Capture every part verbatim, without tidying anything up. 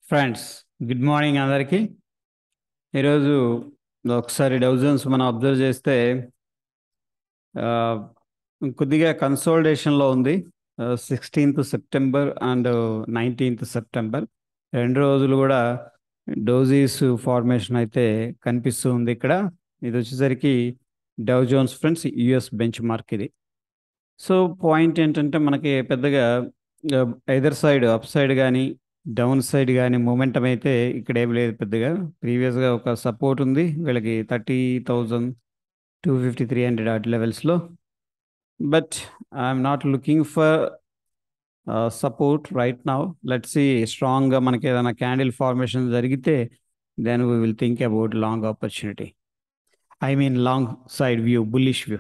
Friends good morning అందరికీ. ఈరోజు ఒకసారి డౌజన్స్ మనం అబ్జర్వ్ చేస్తే ఆ, కొద్దిగా కన్సోలిడేషన్లో ఉంది. Sixteenth September and nineteenth September రెండు రోజులు కూడా డోజీస్ ఫార్మేషన్ అయితే కనిపిస్తూ ఉంది. ఇక్కడ ఇది వచ్చేసరికి Dow Jones friends US benchmark ఇది. సో పాయింట్ ఏంటంటే మనకి పెద్దగా ఐదర్ సైడ్ అప్ సైడ్ కానీ డౌన్ సైడ్ కానీ మూమెంటం అయితే ఇక్కడ ఏం లేదు పెద్దగా. ప్రీవియస్గా ఒక సపోర్ట్ ఉంది వీళ్ళకి thirty thousand two fifty three hundred at లెవెల్స్లో. But I'm not looking for support right now. Let's see స్ట్రాంగ్గా మనకి ఏదైనా క్యాండిల్ ఫార్మేషన్ జరిగితే then we will think about long opportunity. I mean long side view, bullish view.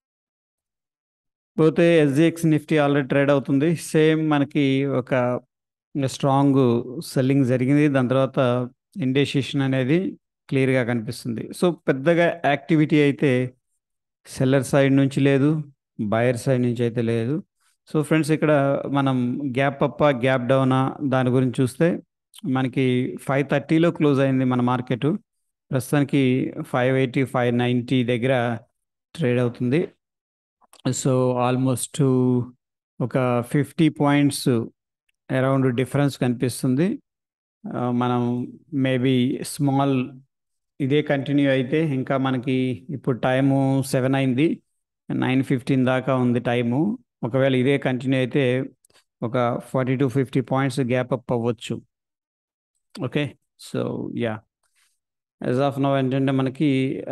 పోతే SGX Nifty already trade అవుతుంది. Same మనకి ఒక strong selling జరిగింది, దాని తర్వాత ఇండెసిషన్ అనేది క్లియర్గా కనిపిస్తుంది. సో పెద్దగా యాక్టివిటీ అయితే సెల్లర్ సైడ్ నుంచి లేదు, బయర్ సైడ్ నుంచి అయితే లేదు. సో ఫ్రెండ్స్ ఇక్కడ మనం గ్యాప్ అప్ గ్యాప్ డౌనా దాని గురించి చూస్తే మనకి ఫైవ్ థర్టీలో క్లోజ్ అయింది మన మార్కెట్. ప్రస్తుతానికి ఫైవ్ ఎయిటీ ఫైవ్ నైంటీ దగ్గర ట్రేడ్ అవుతుంది. సో ఆల్మోస్ట్ ఒక ఫిఫ్టీ పాయింట్స్ అరౌండ్ డిఫరెన్స్ కనిపిస్తుంది. మనం మేబీ స్మాల్ ఇదే కంటిన్యూ అయితే ఇంకా మనకి ఇప్పుడు టైము సెవెన్ అయింది, నైన్ ఫిఫ్టీన్ దాకా ఉంది టైము. ఒకవేళ ఇదే కంటిన్యూ అయితే ఒక forty to fifty points gap up అవ్వచ్చు. Okay, so yeah as of now ఏంటంటే మనకి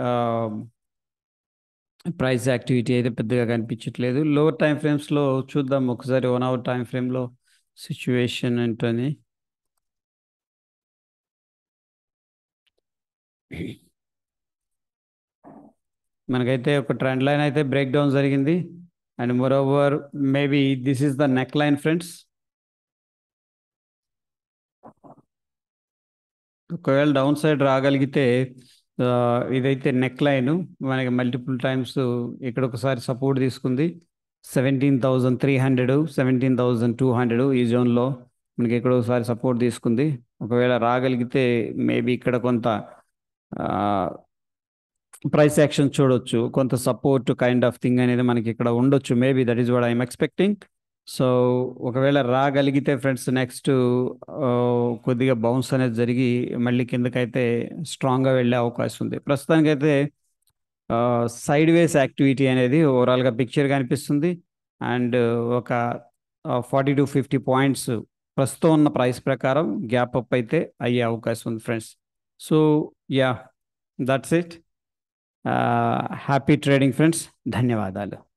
ప్రైస్ యాక్టివిటీ అయితే పెద్దగా కనిపించట్లేదు. లోవర్ టైం ఫ్రేమ్స్లో చూద్దాం ఒకసారి, వన్ అవర్ టైం ఫ్రేమ్లో సిచ్యువేషన్ ఏంటని. మనకైతే ఒక ట్రెండ్ లైన్ అయితే బ్రేక్ డౌన్ జరిగింది. And moreover maybe this is the neckline friends. ఒకవేళ డౌన్ సైడ్ రాగలిగితే ఇదైతే నెక్ లైన్ మనకి మల్టిపుల్ టైమ్స్ ఇక్కడ ఒకసారి సపోర్ట్ తీసుకుంది. Seventeen thousand three hundred seventeen thousand two hundred ఈ జోన్లో మనకి ఇక్కడ ఒకసారి సపోర్ట్ తీసుకుంది. ఒకవేళ రాగలిగితే మేబీ ఇక్కడ కొంత ప్రైస్ యాక్షన్ చూడొచ్చు, కొంత సపోర్ట్ కైండ్ ఆఫ్ థింగ్ అనేది మనకి ఇక్కడ ఉండొచ్చు. Maybe that is what I'm expecting. So ఒకవేళ రాగలిగితే ఫ్రెండ్స్ నెక్స్ట్ కొద్దిగా బౌన్స్ అనేది జరిగి మళ్ళీ కిందకైతే స్ట్రాంగ్గా వెళ్ళే అవకాశం ఉంది. ప్రస్తుతానికైతే సైడ్ వేస్ యాక్టివిటీ అనేది ఓవరాల్గా పిక్చర్ కనిపిస్తుంది. అండ్ ఒక ఫార్టీ టు ఫిఫ్టీ పాయింట్స్ ప్రస్తుతం ఉన్న ప్రైస్ ప్రకారం గ్యాప్ అప్ అయితే అయ్యే అవకాశం ఉంది friends. So yeah, that's it. Happy trading friends, ధన్యవాదాలు.